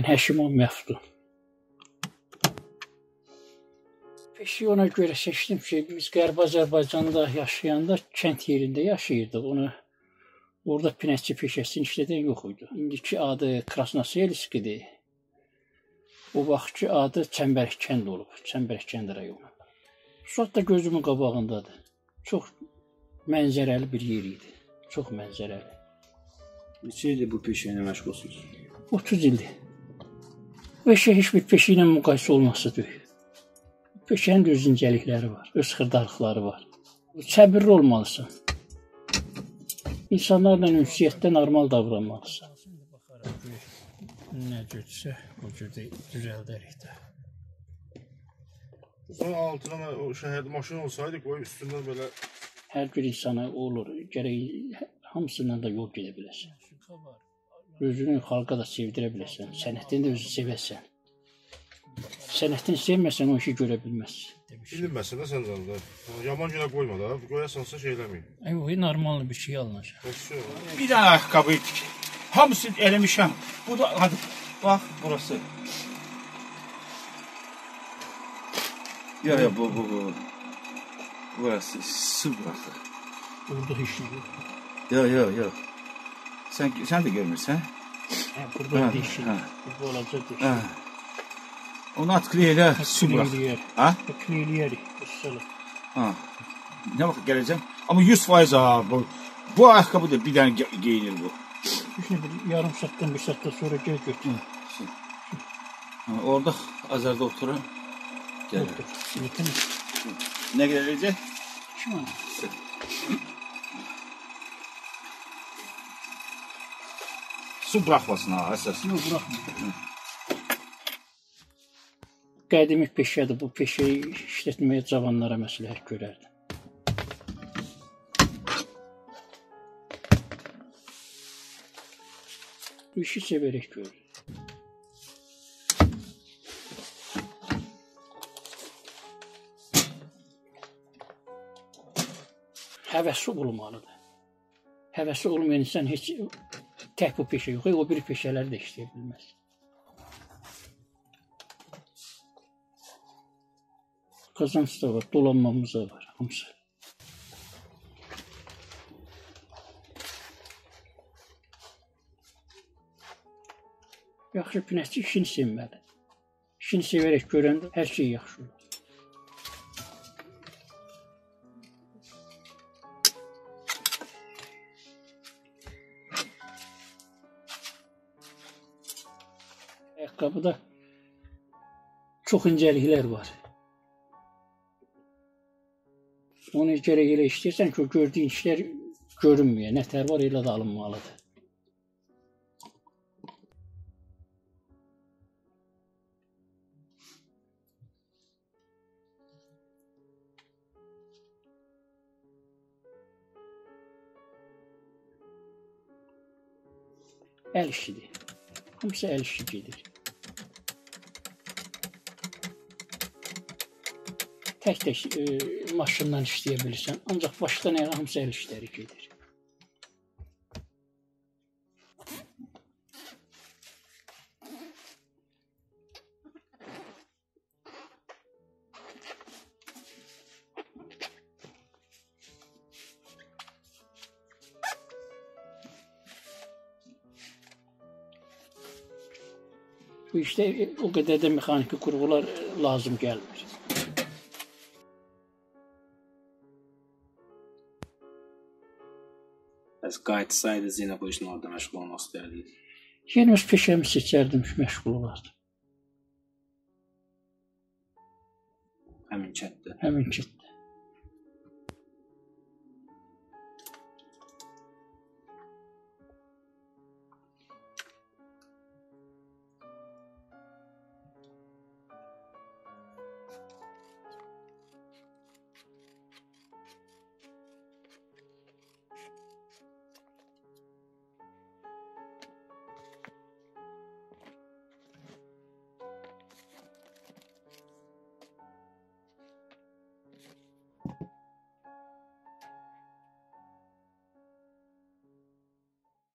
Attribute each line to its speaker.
Speaker 1: Mən Həşimov Məftun. Peşeyi ona görə seçdim ki, biz Qərbi Azərbaycanda yaşayanda kənd yerində yaşayırdıq. Onu orada pinəkçi peşəsini işlədən yox idi. İndiki adı Krasnoselskidir. O vaxtki adı Çəmbərkənd olub. Çəmbərkənd rayonu. Suat da gözümün qabağındadır. Çox mənzərəli bir yer idi. Çox mənzərəli.
Speaker 2: Neçə ildir bu peşə ilə məşğulsunuz?
Speaker 1: 30 ildir. Peşə heç bir peşə ilə müqayisə olması deyil. Peşənin öz incəlikləri var, öz xırdalıqları var. Səbirli olmalısan. İnsanlarla ünsiyyətdə normal davranmalısan. Nə cürsə, o cürdə düzəldərik də.
Speaker 3: Sonra altına o şəhərdə maşın olsaydı, qoy üstündən belə...
Speaker 1: Hər bir insana olur, gərək hamısından da yol gedə biləsən. Özünü xalqa da sevdirə biləsən, sənətini də özü sevəsən. Sənətini sevməsən o işi görə bilməzsən.
Speaker 3: Bilin məsələ səndən də. Yaman günə qoyma da, qoyasansa şey eləməyin.
Speaker 1: O normalı bir şey alınacaq.
Speaker 4: Bir dənə ayaqqabı etdik. Hamısı eləmişəm. Bu da, hadi, bax, burası. Ya, bu. Burası, su buraxır.
Speaker 1: Burada heç şey yox.
Speaker 4: Yox. Sən də görmürsən?
Speaker 1: Burada deşik. Burada olacaq deşik.
Speaker 4: Onu atkılı elə, su buraxır.
Speaker 1: Atkılı eləyərik, ussalıq.
Speaker 4: Nə vaxt gələcəm? Amma 100% bu ayaqqabı da bir dənə geyinir bu.
Speaker 1: Yarım saatdan, bir saatdan sonra gəl götür.
Speaker 4: Orada Azərdə oturur. Nə qədər eləyəcək?
Speaker 1: 2 manat.
Speaker 4: Su buraxmasın ha, əsas.
Speaker 1: Yox, buraxma. Qədimi peşədir, bu peşəyi işlətməyə cavanlara məsləhət görərdim. Bu işi sevərək görür. Həvəsi olmalıdır. Həvəsi olmayan insan heç tək bu peşə yox, o bir peşələri də işləyə bilməz. Qazanç da var, dolanmamız da var, hamısı. Yaxşı pinəkçi işini sevməli. İşini sevərək görəndə hər şey yaxşı olur. Ayaqqabıda çox incəliklər var. Onu gərək elə işləyirsən ki, o gördüyün işlər görünmüyor. Nətər var, elə də alınmalıdır. Əl işidir. Hamısı əl işi gedir. Tək maşından işləyə bilirsən. Ancaq başdan elə hamısı əl işləri gedir. Bu işdə o qədər də mexaniki qurğular lazım gəlmir.
Speaker 2: Bəs qayıtsaydınız yenə bu işin orada məşğul olmaq istərdiniz?
Speaker 1: Yenə öz peşəmi seçərdim ki, məşğul olardım.
Speaker 2: Həmin kənddə.
Speaker 1: Həmin kənddə.